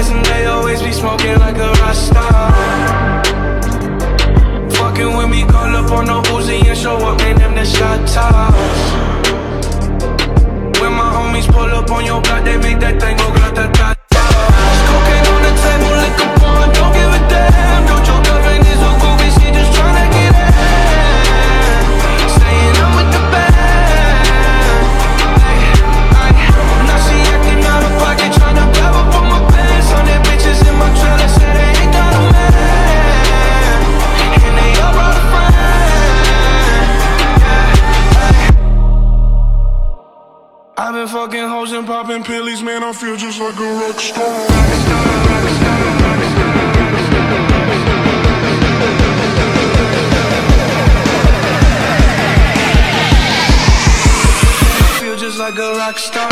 eyes and they always be smoking like a Rasta. Fucking with me, call up on the Uzi and show up, man, them the shot toss. When my homies pull up on your block, they make that thing go grata-ta-ta. Cocaine on the table, liquor pouring, don't give a damn. Jojo girlfriend is a groovy, she just tryna get in. Staying up with the band. Now she acting out of pocket, tryna grab up on my pants. On their bitches in my trailer, say they ain't got a man. And they all brought a friend. I've been fucking hoes and popping pillies, man, I feel just like a rock star. I feel just like a rock star.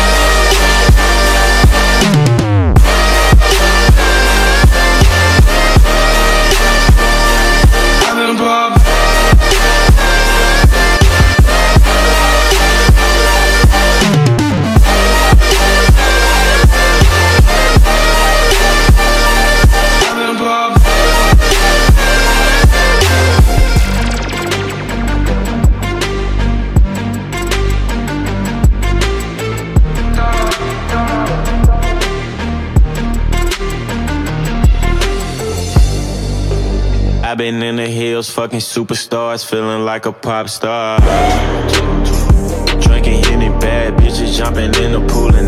I've been popping. I've been in the hills, fucking superstars, feeling like a pop star. Drinking Henny, bad bitches jumping in the pool